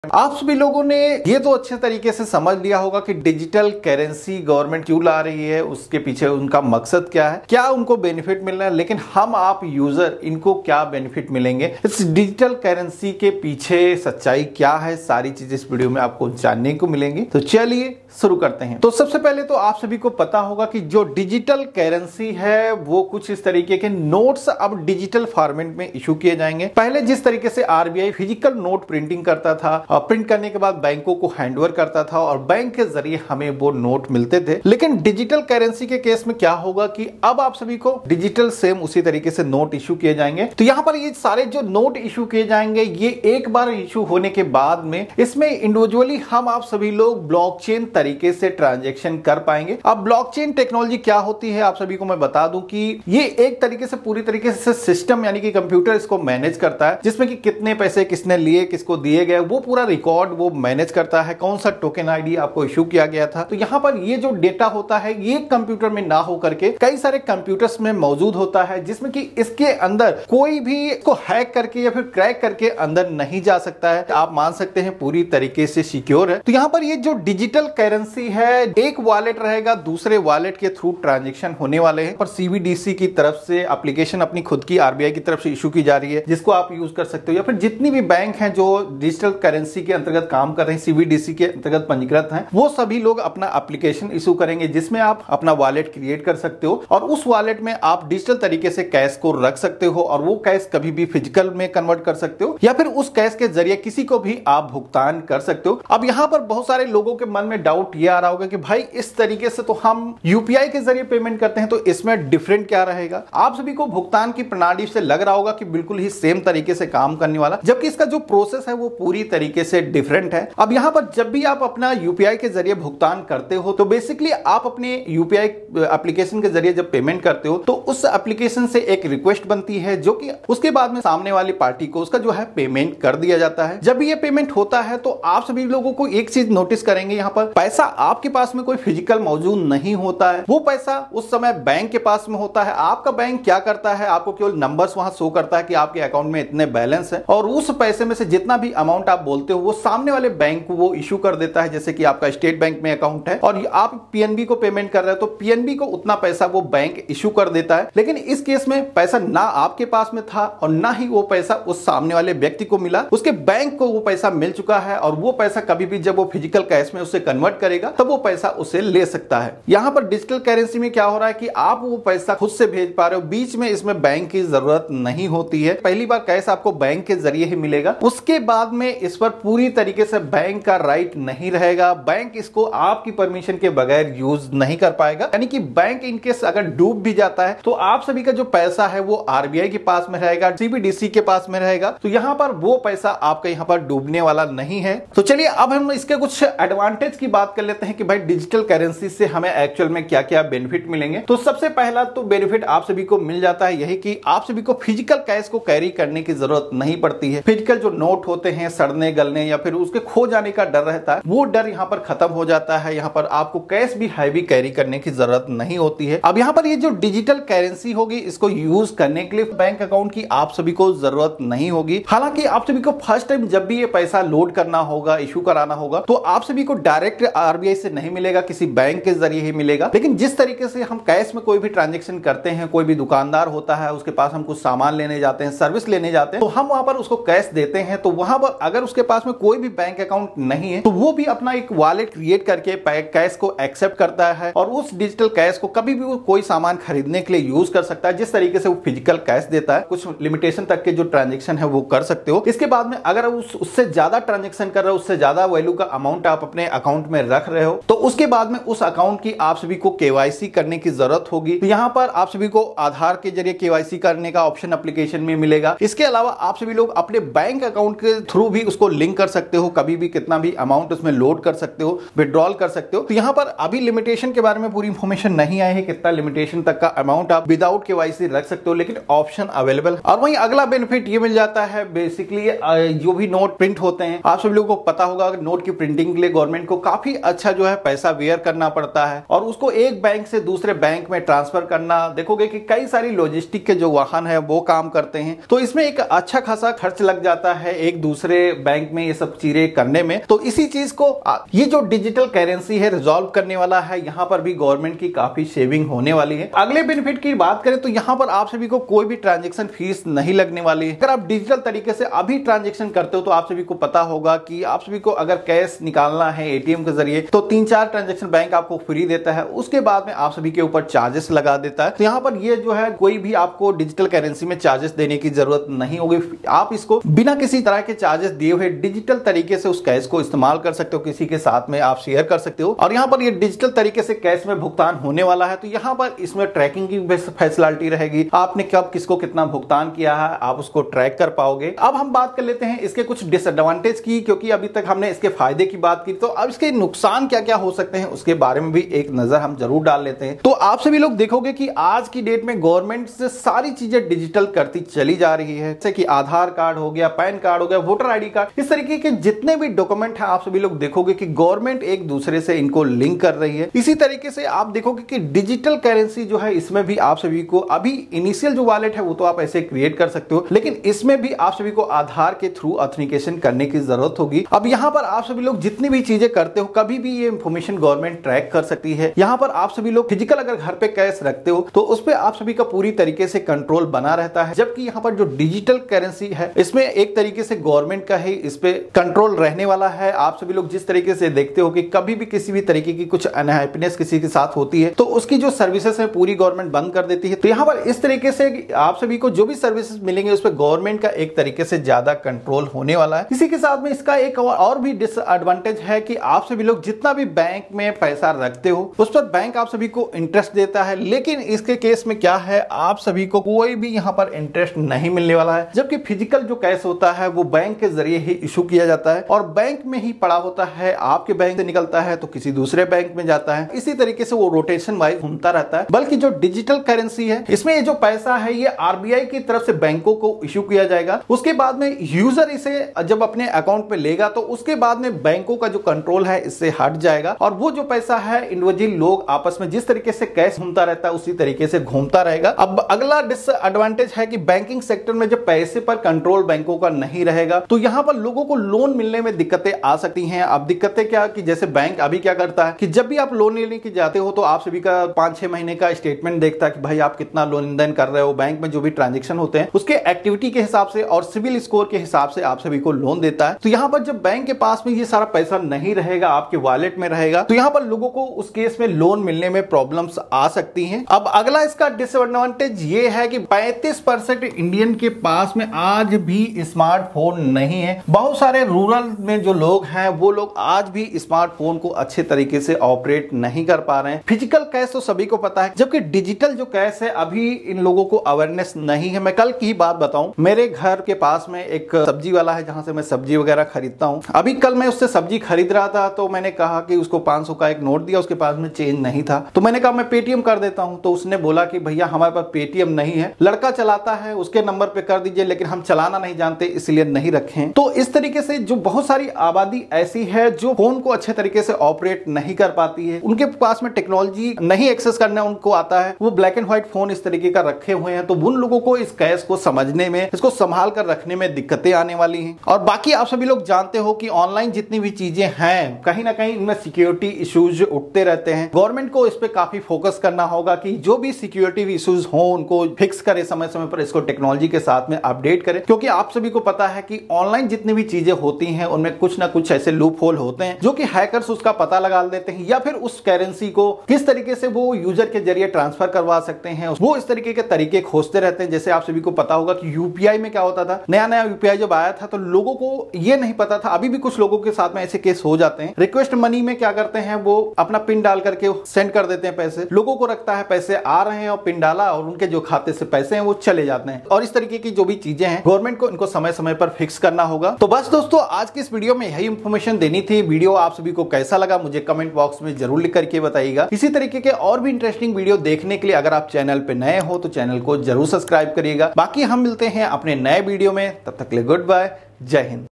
आप सभी लोगों ने ये तो अच्छे तरीके से समझ लिया होगा कि डिजिटल करेंसी गवर्नमेंट क्यों ला रही है, उसके पीछे उनका मकसद क्या है, क्या उनको बेनिफिट मिल रहा है। लेकिन हम आप यूजर इनको क्या बेनिफिट मिलेंगे, इस डिजिटल करेंसी के पीछे सच्चाई क्या है, सारी चीजें इस वीडियो में आपको जानने को मिलेंगी। तो चलिए शुरू करते हैं। तो सबसे पहले तो आप सभी को पता होगा कि जो डिजिटल करेंसी है वो कुछ इस तरीके के नोट्स अब डिजिटल फॉर्मेट में इशू किए जाएंगे। पहले जिस तरीके से आरबीआई फिजिकल नोट प्रिंटिंग करता था, प्रिंट करने के बाद बैंकों को हैंडओवर करता था और बैंक के जरिए हमें वो नोट मिलते थे। लेकिन डिजिटल करेंसी के केस में क्या होगा कि अब आप सभी को डिजिटल सेम उसी तरीके से नोट इशू किए जाएंगे। तो यहां पर ये सारे जो नोट इशू किए जाएंगे ये एक बार इशू होने के बाद में इसमें इंडिविजुअली हम आप सभी लोग ब्लॉकचेन तरीके से ट्रांजैक्शन कर पाएंगे। अब ब्लॉकचेन टेक्नोलॉजी क्या होती है आप सभी को मैं बता दूं कि ये एक तरीके से पूरी तरीके से सिस्टम यानी कि कंप्यूटर इसको मैनेज करता है, जिसमें कि कितने पैसे किसने लिए, किसको दिए गए, वो पूरा रिकॉर्ड वो मैनेज करता है, कौन सा टोकन आईडी आपको इशू किया गया था। तो यहां पर ये जो डेटा होता है ये कंप्यूटर में ना हो करके कई सारे कंप्यूटर्स में मौजूद होता है, जिसमें कि इसके अंदर कोई भी इसको हैक करके या फिर क्रैक करके अंदर नहीं जा सकता है। आप मान सकते हैं पूरी तरीके से सिक्योर है। तो यहां पर ये जो डिजिटल करेंसी है, एक वॉलेट रहेगा, दूसरे वॉलेट के थ्रू ट्रांजैक्शन होने वाले हैं। पर सीबीडीसी की तरफ से एप्लीकेशन अपनी खुद की आरबीआई की तरफ से इशू की जा रही है, जिसको आप यूज कर सकते हो, या फिर जितनी भी बैंक हैं जो डिजिटल करेंसी के अंतर्गत काम कर रहे हैं, सीबीडीसी के अंतर्गत पंजीकृत हैं, वो सभी लोग अपना एप्लीकेशन इशू करेंगे, जिसमें आप अपना वॉलेट क्रिएट कर सकते हो और उस वॉलेट में आप डिजिटल तरीके से कैश को रख सकते हो और वो कैश कभी भी फिजिकल में कन्वर्ट कर सकते हो या फिर उस कैश के जरिए किसी को भी आप भुगतान कर सकते हो। अब यहां पर बहुत सारे लोगों के मन में डाउट ये आ रहा होगा कि भाई इस तरीके से तो हम यूपीआई के जरिए पेमेंट करते हैं, तो इसमें डिफरेंट क्या रहेगा। आप सभी को भुगतान की प्रणाली से लग रहा होगा कि बिल्कुल ही सेम तरीके से काम करने वाला, जबकि इसका जो प्रोसेस है वो पूरी तरीके से डिफरेंट है। अब यहां पर जब भी आप अपना यूपीआई के जरिए भुगतान करते हो तो बेसिकली आप अपने यूपीआई एप्लीकेशन के जरिए जब पेमेंट करते हो तो उस एप्लीकेशन से एक रिक्वेस्ट बनती है, जो कि उसके बाद में सामने वाली पार्टी को उसका जो है पेमेंट कर दिया जाता है। जब ये पेमेंट होता है तो आप सभी लोगों को एक चीज नोटिस करेंगे, यहां पर पैसा आपके पास में कोई फिजिकल मौजूद नहीं होता है, वो पैसा उस समय बैंक के पास में होता है। आपका बैंक क्या करता है, आपको केवल नंबर्स वहां शो करता है कि आपके अकाउंट में इतने बैलेंस है और उस पैसे में से जितना भी अमाउंट आप बोलते हो वो सामने वाले बैंक को वो इशू कर देता है। जैसे कि आपका स्टेट बैंक में अकाउंट है और आप पीएनबी को पेमेंट कर रहे हो तो पीएनबी को उतना पैसा वो बैंक इशू कर देता है। लेकिन इस केस में पैसा ना आपके पास में था और ना ही वो पैसा उस सामने वाले व्यक्ति को मिला, उसके बैंक को वो पैसा मिल चुका है और वो पैसा कभी भी जब वो फिजिकल कैश में उससे कन्वर्ट करेगा तब वो पैसा उसे ले सकता है। यहां पर डिजिटल करेंसी में क्या हो रहा है कि आप वो पैसा खुद से भेज पा रहे हो, बीच में इसमें बैंक की जरूरत नहीं होती है। पहली बार कैश आपको बैंक के जरिए ही मिलेगा, उसके बाद में इस पर पूरी तरीके से बैंक का राइट नहीं रहेगा, बैंक इसको आपकी परमिशन के बगैर यूज नहीं कर पाएगा। यानी कि बैंक इनकेस अगर डूब भी जाता है तो आप सभी का जो पैसा है वो आरबीआई के पास में रहेगा, सीबीडीसी के पास में रहेगा, तो यहां पर वो पैसा आपका यहां पर डूबने वाला नहीं है। तो चलिए अब हम इसके कुछ एडवांटेज की बात कर लेते हैं कि भाई डिजिटल करेंसी से हमें एक्चुअल में क्या क्या बेनिफिट मिलेंगे। तो सबसे पहला तो बेनिफिट आप सभी को मिल जाता है यही कि आप सभी को फिजिकल कैश को कैरी करने की जरूरत नहीं पड़ती है। फिजिकल जो नोट होते हैं सड़ने गलने या फिर उसके खो जाने का डर रहता है, वो डर यहाँ पर खत्म हो जाता है। यहाँ पर आपको कैश भी हैवी कैरी करने की जरूरत नहीं होती है। अब यहाँ पर ये जो डिजिटल करेंसी होगी इसको यूज करने के लिए बैंक अकाउंट की आप सभी को जरूरत नहीं होगी। हालांकि आप सभी को फर्स्ट टाइम जब भी ये पैसा लोड करना होगा, इशू कराना होगा, तो आप सभी को डायरेक्ट आरबीआई से नहीं मिलेगा, किसी बैंक के जरिए ही मिलेगा। लेकिन जिस तरीके से हम कैश में कोई भी ट्रांजेक्शन करते हैं, कोई भी दुकानदार होता है उसके पास हम कुछ सामान लेने जाते हैं, सर्विस लेने जाते हैं, तो हम वहां पर उसको कैश देते हैं। तो वहां पर अगर उसके पास में कोई भी बैंक अकाउंट नहीं है तो वो भी अपना एक वॉलेट क्रिएट करके कैश को एक्सेप्ट करता है और उस डिजिटल कैश को कभी भी वो कोई सामान खरीदने के लिए यूज कर सकता है। जिस तरीके से वो फिजिकल कैश देता है, कुछ लिमिटेशन तक के जो ट्रांजेक्शन है वो कर सकते हो। इसके बाद में अगर उससे ज्यादा ट्रांजेक्शन कर रहे हो, उससे ज्यादा वैल्यू का अमाउंट आप अपने अकाउंट में रख रहे हो, तो उसके बाद में उस अकाउंट की आप सभी को केवाईसी करने की जरूरत होगी। तो यहां पर आप सभी को आधार के जरिए केवाईसी करने का ऑप्शन एप्लीकेशन में मिलेगा। इसके अलावा आप सभी लोग अपने बैंक अकाउंट के थ्रू भी उसको लिंक कर सकते हो, कभी भी कितना भी अमाउंट उसमें लोड कर सकते हो, विड्रॉल कर सकते हो। तो यहां पर अभी लिमिटेशन के बारे में पूरी इंफॉर्मेशन नहीं आई है, कितना लिमिटेशन तक का अमाउंट आप विदाउट केवाईसी रख सकते हो, लेकिन ऑप्शन अवेलेबल। और वहीं अगला बेनिफिट ये मिल जाता है, बेसिकली जो भी नोट प्रिंट होते हैं, आप सभी लोगों को पता होगा नोट की प्रिंटिंग के लिए गवर्नमेंट को काफी अच्छा जो है पैसा वेयर करना पड़ता है और उसको एक बैंक से दूसरे बैंक में ट्रांसफर करना। देखोगे कि कई सारी लॉजिस्टिक के जो वाहन है वो काम करते हैं, तो इसमें एक अच्छा खासा खर्च लग जाता है एक दूसरे बैंक बैंक में ये सब चीजें करने में। तो इसी चीज को ये जो डिजिटल करेंसी है रिजॉल्व करने वाला है। यहाँ पर भी गवर्नमेंट की काफी सेविंग होने वाली है। अगले बेनिफिट की बात करें तो यहाँ पर आप सभी को कोई भी ट्रांजेक्शन फीस नहीं लगने वाली है। अगर आप डिजिटल तरीके से अभी ट्रांजेक्शन करते हो तो आप सभी को पता होगा कि आप सभी को अगर कैश निकालना है एटीएम के जरिए तो 3-4 ट्रांजेक्शन बैंक आपको फ्री देता है, उसके बाद में आप सभी के ऊपर चार्जेस लगा देता है। तो यहाँ पर ये जो है कोई भी आपको डिजिटल करेंसी में चार्जेस देने की जरूरत नहीं होगी। आप इसको बिना किसी तरह के चार्जेस दिए हुए डिजिटल तरीके से उस कैश को इस्तेमाल कर सकते हो, किसी के साथ में आप शेयर कर सकते हो। और यहाँ पर ये डिजिटल तरीके से कैश में भुगतान होने वाला है। तो यहाँ पर इसमें ट्रैकिंग की फैसिलिटी रहेगी। आपने कब किसको कितना भुगतान किया है आप उसको ट्रैक कर पाओगे। अब हम बात कर लेते हैं इसके कुछ डिसएडवांटेज की, क्योंकि अभी तक हमने इसके फायदे की बात की। तो अब इसके नुकसान क्या क्या हो सकते हैं उसके बारे में भी एक नजर हम जरूर डाल लेते हैं। तो आप सभी लोग देखोगे कि आज की डेट में गवर्नमेंट से सारी चीजें डिजिटल करती चली जा रही है, जैसे कि आधार कार्ड हो गया, पैन कार्ड हो गया, वोटर आईडी कार्ड, इस तरीके के जितने भी डॉक्यूमेंट है आप सभी लोग देखोगे कि गवर्नमेंट एक दूसरे से इनको लिंक कर रही है। इसी तरीके से आप देखोगे कि डिजिटल करेंसी जो है इसमें भी आप सभी को अभी इनिशियल जो वॉलेट है वो तो आप ऐसे क्रिएट कर सकते हो, लेकिन इसमें भी आप सभी को आधार के थ्रू ऑथेंटिकेशन करने की जरूरत होगी। अब यहाँ पर आप सभी लोग जितनी भी चीजें करते हो कभी भी ये इंफॉर्मेशन गवर्नमेंट ट्रैक कर सकती है। यहाँ पर आप सभी लोग फिजिकल अगर घर पे कैश रखते हो तो उस पर आप सभी का पूरी तरीके से कंट्रोल बना रहता है, जबकि यहाँ पर जो डिजिटल करेंसी है इसमें एक तरीके से गवर्नमेंट का ही इस पे कंट्रोल रहने वाला है। आप सभी लोग जिस तरीके से देखते हो कि कभी भी किसी भी तरीके की कुछ अनहैप्पीनेस किसी के साथ होती है तो उसकी जो सर्विसेज है पूरी गवर्नमेंट बंद कर देती है। तो यहाँ पर इस तरीके से आप सभी को जो भी सर्विसेज मिलेंगे उस पर गवर्नमेंट का एक तरीके से ज्यादा कंट्रोल होने वाला है। इसी के साथ में इसका एक और भी डिसएडवांटेज है कि आप सभी लोग जितना भी बैंक में पैसा रखते हो उस पर बैंक आप सभी को इंटरेस्ट देता है, लेकिन इसके केस में क्या है आप सभी को कोई भी यहाँ पर इंटरेस्ट नहीं मिलने वाला है। जबकि फिजिकल जो कैश होता है वो बैंक के जरिए ही इशू किया जाता है और बैंक में ही पड़ा होता है, आपके बैंक से निकलता है तो किसी दूसरे बैंक में जाता है। इसी तरीके से वो रोटेशन वाइज घूमता रहता है। बल्कि जो डिजिटल करेंसी है इसमें ये जो पैसा है ये आरबीआई की तरफ से बैंकों को इशू किया जाएगा। उसके बाद में यूजर इसे जब अपने अकाउंट में लेगा तो उसके बाद में बैंकों का जो कंट्रोल है इससे हट जाएगा और वो जो पैसा है इंडिविजुअल लोग आपस में जिस तरीके से कैश घूमता रहता है उसी तरीके से घूमता रहेगा। अब अगला डिसएडवांटेज है कि बैंकिंग सेक्टर में जब पैसे पर कंट्रोल बैंकों का नहीं रहेगा तो यहाँ पर लोगों को लोन मिलने में दिक्कतें आ सकती हैं। अब दिक्कतें क्या कि जैसे बैंक अभी क्या करता है कि जब भी आप लोन लेने के जाते हो तो आप सभी का 5-6 महीने का स्टेटमेंट देखता है कि भाई आप कितना लोन देन कर रहे हो। बैंक में जो भी ट्रांजेक्शन होते हैं उसके एक्टिविटी के हिसाब से और सिविल स्कोर के हिसाब से आप सभी को लोन देता है। तो यहाँ पर जब बैंक के पास में ये सारा पैसा नहीं रहेगा, आपके वॉलेट में रहेगा, तो यहाँ पर लोगों को उस केस में लोन मिलने में प्रॉब्लम्स आ सकती हैं। अब अगला इसका डिसएडवांटेज ये है कि 35% इंडियन के पास में आज भी स्मार्टफोन नहीं है। बहुत सारे रूरल में जो लोग हैं वो लोग आज भी स्मार्टफोन को अच्छे तरीके से ऑपरेट नहीं कर पा रहे हैं। फिजिकल कैश तो सभी को पता है, जबकि डिजिटल जो कैश है अभी इन लोगों को अवेयरनेस नहीं है। मैं कल की ही बात बताऊं, मेरे घर के पास में एक सब्जी वाला है जहां से मैं सब्जी वगैरह खरीदता हूं। अभी कल मैं उससे सब्जी खरीद रहा था तो मैंने कहा कि उसको 500 का एक नोट दिया, उसके पास में चेंज नहीं था। तो मैंने कहा मैं पेटीएम कर देता हूं। तो उसने बोला कि भैया हमारे पास पेटीएम नहीं है, लड़का चलाता है उसके नंबर पे कर दीजिए, लेकिन हम चलाना नहीं जानते इसलिए नहीं रखें। तो इस तरीके से जो बहुत सारी आबादी ऐसी है जो फोन को अच्छे तरीके से ऑपरेट नहीं कर पाती है, उनके पास में टेक्नोलॉजी नहीं एक्सेस करना उनको आता है, वो ब्लैक एंड व्हाइट फोन इस तरीके का रखे हुए हैं। तो उन लोगों को इस कैश को समझने में, इसको संभाल कर रखने में दिक्कतें आने वाली हैं। और बाकी आप सभी लोग जानते हो कि ऑनलाइन जितनी भी चीजें हैं कहीं ना कहीं इनमें सिक्योरिटी इश्यूज उठते रहते हैं। गवर्नमेंट को इस पे काफी फोकस करना होगा कि जो भी सिक्योरिटी इश्यूज हो उनको फिक्स करे, समय समय पर इसको टेक्नोलॉजी के साथ में अपडेट करे। क्योंकि आप सभी को पता है कि ऑनलाइन जितनी भी चीजें होती हैं उनमें कुछ ना कुछ ऐसे लूप होल होते हैं जो कि हैकर्स उसका पता लगा देते हैं, या फिर उस करेंसी को किस तरीके से वो यूजर के जरिए ट्रांसफर करवा सकते हैं, वो इस तरीके के तरीके खोजते रहते हैं। जैसे आप सभी को पता होगा कि यूपीआई में क्या होता था, नया नया यूपीआई जब आया था तो लोगों को ये नहीं पता था, अभी भी कुछ लोगों के साथ में ऐसे केस हो जाते हैं। रिक्वेस्ट मनी में क्या करते हैं, वो अपना पिन डाल करके सेंड कर देते हैं पैसे, लोगों को रखता है पैसे आ रहे हैं और पिन डाला और उनके जो खाते से पैसे हैं वो चले जाते हैं। और इस तरीके की जो भी चीजें हैं गवर्नमेंट को इनको समय समय पर फिक्स करना होगा। तो बस दोस्तों आज की इस वीडियो में यही इंफॉर्मेशन देनी थी। वीडियो आप सभी को कैसा लगा मुझे कमेंट बॉक्स में जरूर लिख करके बताइएगा। इसी तरीके के और भी इंटरेस्टिंग वीडियो देखने के लिए अगर आप चैनल पे नए हो तो चैनल को जरूर सब्सक्राइब करिएगा। बाकी हम मिलते हैं अपने नए वीडियो में, तब तक के लिए गुड बाय, जय हिंद।